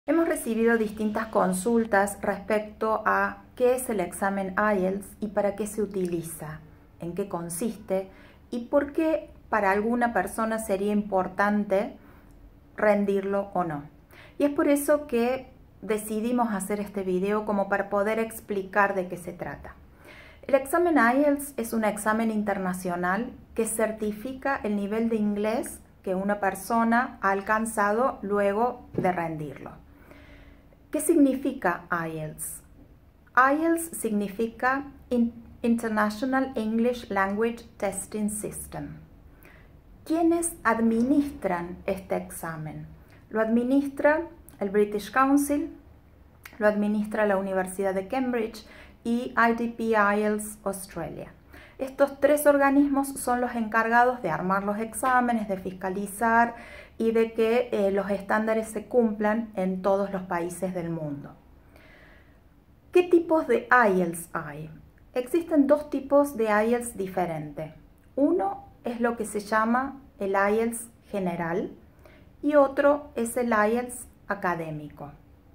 Hemos recibido distintas consultas respecto a qué es el examen IELTS y para qué se utiliza, en qué consiste y por qué para alguna persona sería importante rendirlo o no. Y es por eso que decidimos hacer este video como para poder explicar de qué se trata. El examen IELTS es un examen internacional que certifica el nivel de inglés que una persona ha alcanzado luego de rendirlo. ¿Qué significa IELTS? IELTS significa International English Language Testing System. ¿Quiénes administran este examen? Lo administra el British Council, lo administra la Universidad de Cambridge y IDP IELTS Australia. Estos tres organismos son los encargados de armar los exámenes, de fiscalizar y de que los estándares se cumplan en todos los países del mundo. ¿Qué tipos de IELTS hay? Existen dos tipos de IELTS diferentes. Uno es lo que se llama el IELTS general y otro es el IELTS académico.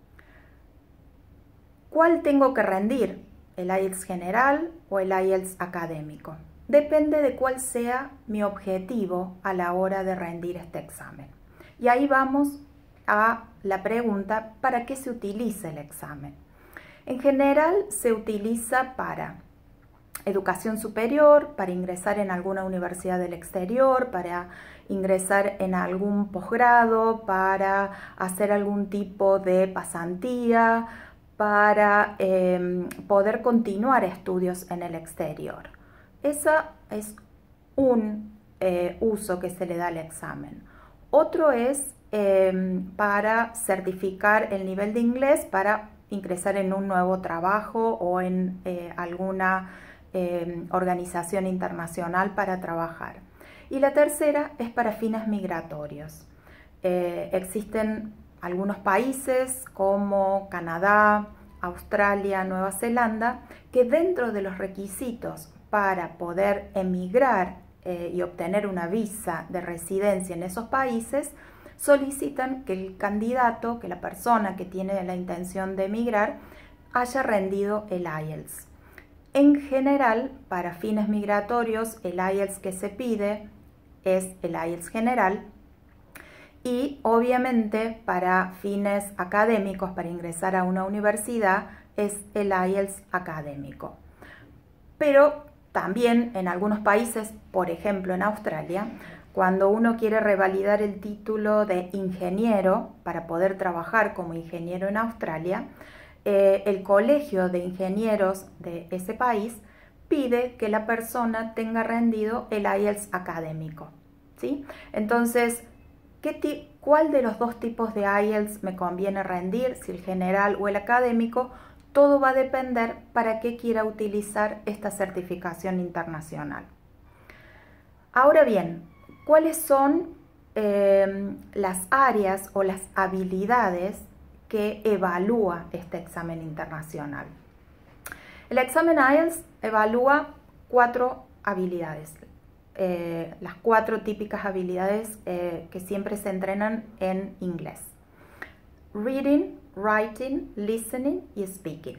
¿Cuál tengo que rendir? ¿El IELTS general o el IELTS académico? Depende de cuál sea mi objetivo a la hora de rendir este examen. Y ahí vamos a la pregunta, ¿para qué se utiliza el examen? En general se utiliza para educación superior, para ingresar en alguna universidad del exterior, para ingresar en algún posgrado, para hacer algún tipo de pasantía, para poder continuar estudios en el exterior. Ese es un uso que se le da al examen. Otro es para certificar el nivel de inglés para ingresar en un nuevo trabajo o en alguna organización internacional para trabajar. Y la tercera es para fines migratorios. Existen algunos países como Canadá, Australia, Nueva Zelanda, que dentro de los requisitos para poder emigrar y obtener una visa de residencia en esos países, solicitan que el candidato, que la persona que tiene la intención de emigrar, haya rendido el IELTS. En general, para fines migratorios, el IELTS que se pide es el IELTS general y obviamente para fines académicos, para ingresar a una universidad, es el IELTS académico. Pero también en algunos países, por ejemplo en Australia, cuando uno quiere revalidar el título de ingeniero para poder trabajar como ingeniero en Australia, el colegio de ingenieros de ese país pide que la persona tenga rendido el IELTS académico, ¿sí? Entonces, ¿cuál de los dos tipos de IELTS me conviene rendir, si el general o el académico? Todo va a depender para qué quiera utilizar esta certificación internacional. Ahora bien, ¿cuáles son las áreas o las habilidades que evalúa este examen internacional? El examen IELTS evalúa 4 habilidades, las 4 típicas habilidades que siempre se entrenan en inglés: reading, writing, listening y speaking.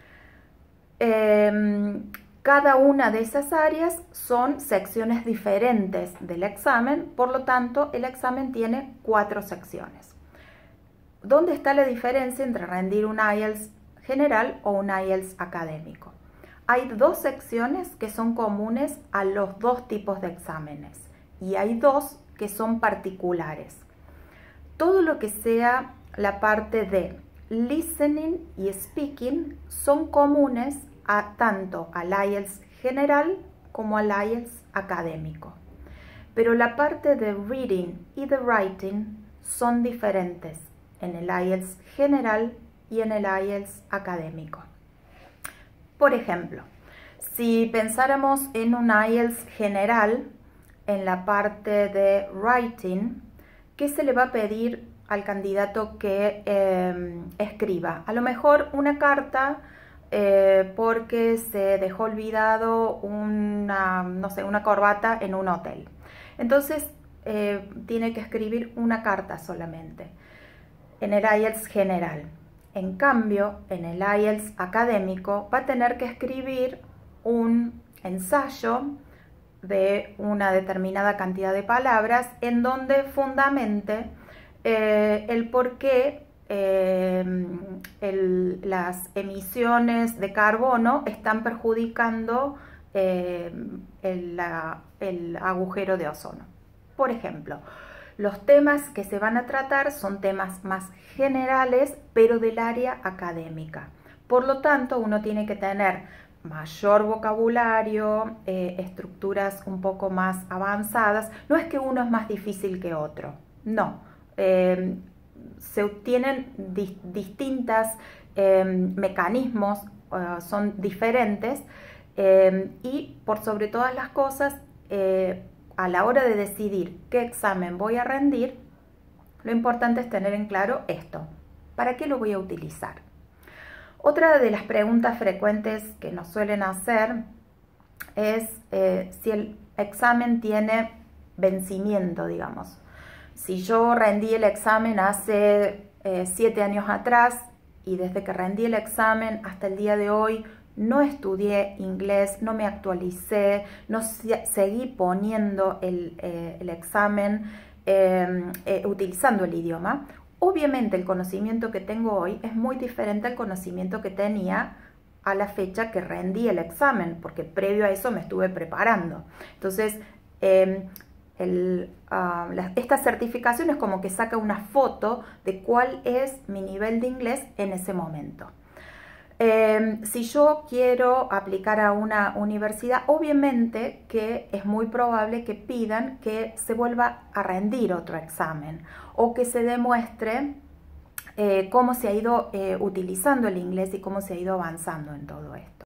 Cada una de esas áreas son secciones diferentes del examen, por lo tanto el examen tiene 4 secciones. ¿Dónde está la diferencia entre rendir un IELTS general o un IELTS académico? Hay 2 secciones que son comunes a los 2 tipos de exámenes y hay 2 que son particulares. Todo lo que sea la parte de listening y speaking son comunes tanto al IELTS general como al IELTS académico. Pero la parte de reading y de writing son diferentes en el IELTS general y en el IELTS académico. Por ejemplo, si pensáramos en un IELTS general, en la parte de writing, ¿qué se le va a pedir al candidato que escriba? A lo mejor una carta porque se dejó olvidado una corbata en un hotel. Entonces tiene que escribir una carta solamente. en el IELTS general. En cambio, en el IELTS académico va a tener que escribir un ensayo de una determinada cantidad de palabras en donde fundamente el por qué las emisiones de carbono están perjudicando el agujero de ozono. Por ejemplo, los temas que se van a tratar son temas más generales, pero del área académica. Por lo tanto, uno tiene que tener mayor vocabulario, estructuras un poco más avanzadas. No es que uno es más difícil que otro, no. Se obtienen distintos mecanismos, son diferentes y por sobre todas las cosas, a la hora de decidir qué examen voy a rendir, lo importante es tener en claro esto. ¿Para qué lo voy a utilizar? Otra de las preguntas frecuentes que nos suelen hacer es si el examen tiene vencimiento, digamos. Si yo rendí el examen hace 7 años atrás y desde que rendí el examen hasta el día de hoy no estudié inglés, no me actualicé, no seguí poniendo el examen utilizando el idioma, obviamente el conocimiento que tengo hoy es muy diferente al conocimiento que tenía a la fecha que rendí el examen, porque previo a eso me estuve preparando. Entonces, esta certificación es como que saca una foto de cuál es mi nivel de inglés en ese momento. Si yo quiero aplicar a una universidad, obviamente que es muy probable que pidan que se vuelva a rendir otro examen o que se demuestre cómo se ha ido utilizando el inglés y cómo se ha ido avanzando en todo esto.